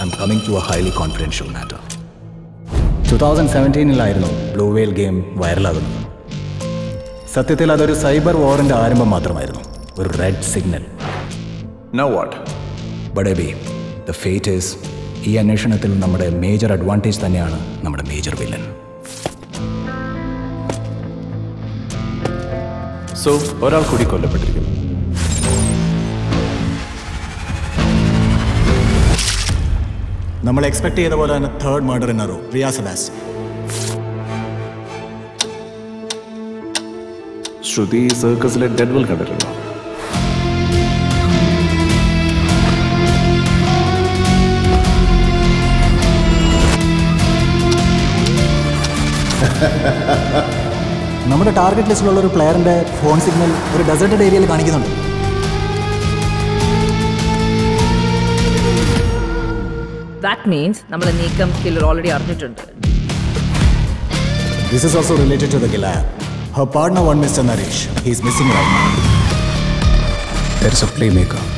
I'm coming to a highly confidential matter. 2017-ലായിരുന്നു blue whale game വൈറലാകുന്നത്. സത്യത്തിൽ അതൊരു സൈബർ വാറിൻ്റെ ആരംഭം മാത്രമായിരുന്നു, ഒരു red signal. Now what? But Abhi, the fate is, ഈ അന്വേഷണത്തിൽ നമ്മുടെ മേജർ അഡ്വാൻറ്റേജ് തന്നെയാണ് നമ്മുടെ മേജർ വില്ലൻ. സോ ഒരാൾ കൂടി കൊല്ലപ്പെട്ടിരിക്കുന്നു. നമ്മൾ എക്സ്പെക്ട് ചെയ്ത പോലെ തന്നെ third murder in a row, Riyas Bas. Shruthi സർക്കസിലെ ഡെഡ്വൽ കണ്ടിട്ടുണ്ടോ? നമ്മുടെ ടാർഗറ്റ് ലിസ്റ്റിലുള്ള ഒരു പ്ലെയറിന്റെ ഫോൺ സിഗ്നൽ ഒരു ഡെസേർട്ടഡ് ഏരിയയിൽ കാണിക്കുന്നുണ്ട്. That means നമ്മളെ നീക്കം കില്ലർ ഓൾറെഡി അറിഞ്ഞിട്ടുണ്ട്. This is also related to the Gila. Her partner, one Mr. Naresh, he is missing right now. There is a playmaker.